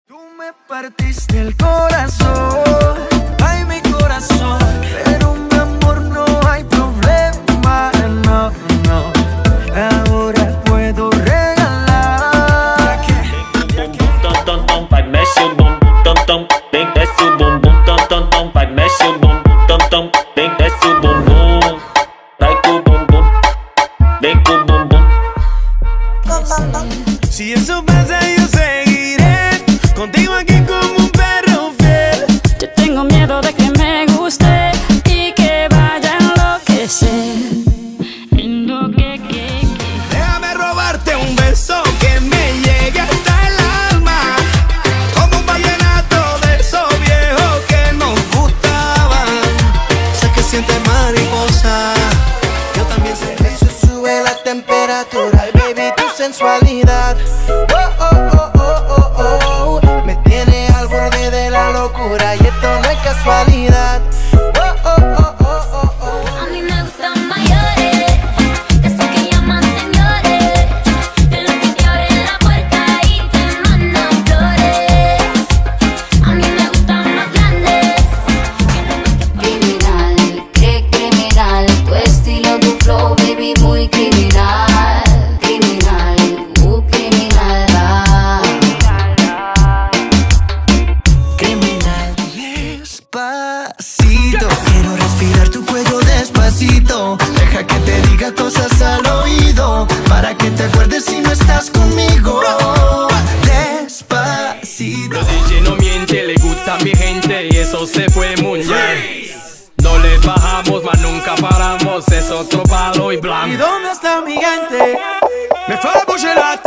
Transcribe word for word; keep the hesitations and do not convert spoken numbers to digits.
Tú me partiste el corazón, ay mi corazón, pero mi amor no hay problema, no, no. Ahora puedo regalar. Tom tom tom, phải mexe o bum tom tom, tem desce o bumbum tom tom tom, phải mexe o bum tom tom, tem desce o bumbum, vai com o bumbum, vem com o bumbum. Si eso pasa yo seguiré contigo aquí como un perro fiel. Yo tengo miedo de que me guste y que vaya a enloquecer. Déjame robarte un beso que me llegue hasta el alma, como un vallenato de esos viejos que nos gustaban. Sé que sientes mariposa, yo también sé. Eso sube la temperatura, ay baby, tu sensualidad. Oh, oh, oh, oh, oh, oh. Me tiene al borde de la locura y esto no es casualidad. Oh, oh, oh, oh, oh, oh. A mí me gustan mayores, esos que llaman señores, de los que te abren la puerta y te mandan flores. A mí me gustan más grandes, criminal, qué criminal, tu estilo, tu flow, baby, muy criminal, criminal, uh, criminal, ah. Criminal. Despacito, quiero respirar tu cuello despacito. Deja que te diga cosas al oído, para que te acuerdes si no estás conmigo. Despacito. Los D J no miente, le gusta a mi gente y eso se fue muy bien. No les bajamos, mas nunca paramos, es otro palo y ¿Y blanco. dónde está mi gente? Me fue a la